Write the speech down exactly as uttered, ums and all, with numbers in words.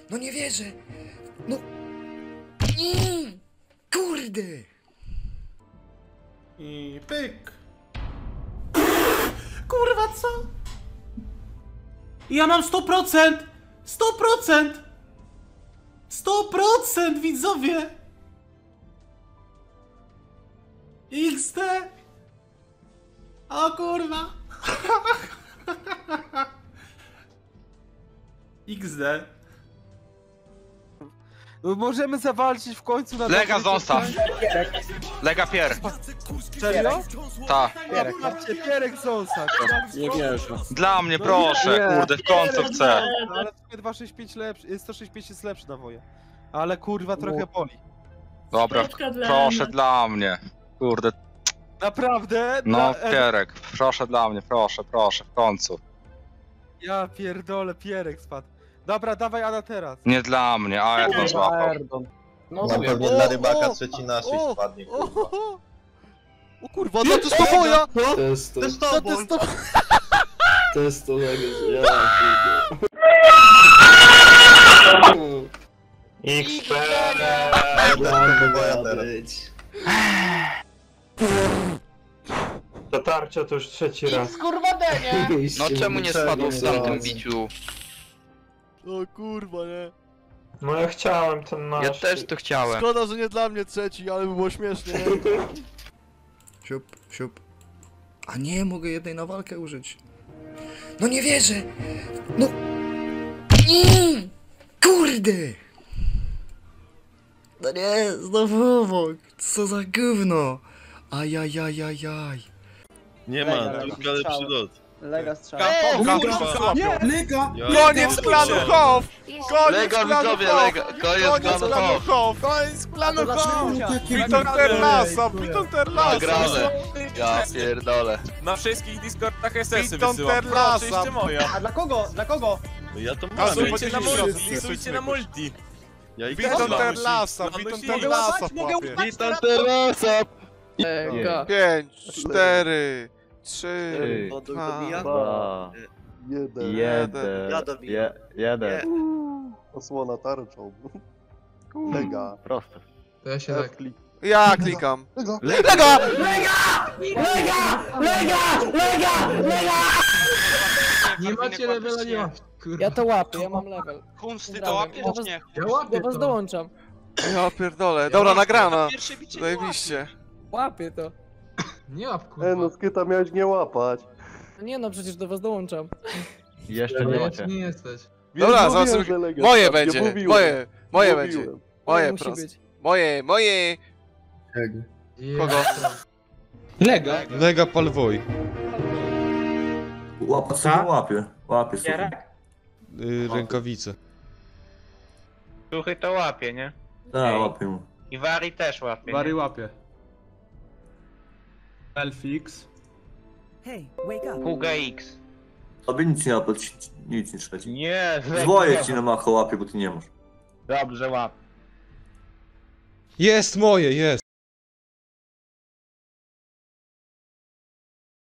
No nie wierzę! No... Mm, kurde! I pyk. Kurwa, co? Ja mam sto procent! sto procent! sto procent, widzowie! iks de! O kurwa! iks de. No możemy zawalczyć w końcu na... Lega zostaw! Lega pier! Serio? Ta. Pierek, Pierek Zonsa. Nie wierzę. Dla mnie proszę, kurde, w końcu chcę. Ale dwieście sześćdziesiąt pięć lepszy, sto sześćdziesiąt pięć jest lepszy na woje. Ale kurwa trochę boli. Dobra, proszę dla mnie. Kurde, Naprawdę? no Dla- Pierek, proszę dla mnie, proszę, proszę, w końcu. Ja pierdolę, Pierek spadł. Dobra, dawaj Ada teraz. Nie dla mnie, a jak on złapał. No Na pewnie O, dla o, rybaka trzeci na sześć o, spadnie, O, kurwa. o, o kurwa, no to jest to woja! To jest to, Co to jest to? to jest to Lego, ja X P! pierdolę. być. Ta tarcza to już trzeci raz. No czemu nie spadł w tamtym biciu? O kurwa, nie. No ja chciałem ten nasz. Ja też to chciałem. Szkoda, że nie dla mnie trzeci, ale by było śmiesznie. Siup, siup. A nie, mogę jednej na walkę użyć. No nie wierzę! No... Mm, kurde! No nie, znowu obok. Co za gówno! Ajajajajaj. Nie ma, tylko lepszy lot. Lega strzał. Lega! Koniec planu Hof! Koniec Lega planu widzowie, Hof! lega, koniec planu Hof. Hof! Koniec planu Hof! Witam Terlasa, witam Terlasa! Nagrane. Ja pierdolę. Na wszystkich Discordach S S-y Witam wysyłam. Terlasa. Proszę, jeszcze moja. A dla kogo? Dla kogo? No ja to Głosujcie mam. na multi, głosujcie na multi. Ja ich Witam mam. Terlasa, Manusi. witam Terlasa, chłopie! Witam Terlasa. Pięć, cztery, trzy, dwa, Dwa. jeden. Je, jeden. Osłona tarczą. Lega. Proste. To ja się tak... Ja klikam. Lega! Nie macie levela, nie ma. Ja to łapię, ja mam level. Kunsty to łapiesz czy nie? Ja łapię Do was to. dołączam. Ja pierdolę. Dobra, nagrana. Pierwsze bicie Zajebiście. Łapię to. Nie łap, kurwa. Skyta miałeś nie łapać. No nie no, przecież do was dołączam. Jeszcze Nie, nie jesteś. Dobra, zobaczymy. Moje będzie. Moje. Moje będzie. Moje musi proste. być. Moje, moje. Kogo? Lega. Lega Palwoj. Łapa sobie łapie. Łapie sobie. Y, rękawice. Duchy to łapie, nie? Tak, łapie mu. I Wari też łapie. Wary łapie. Elfix. Puga X. Tobie nic nie łapie, nic nie trzeci. Nie, Zwoje ci na macho łapie, bo ty nie masz. Dobrze łap. Jest moje, jest!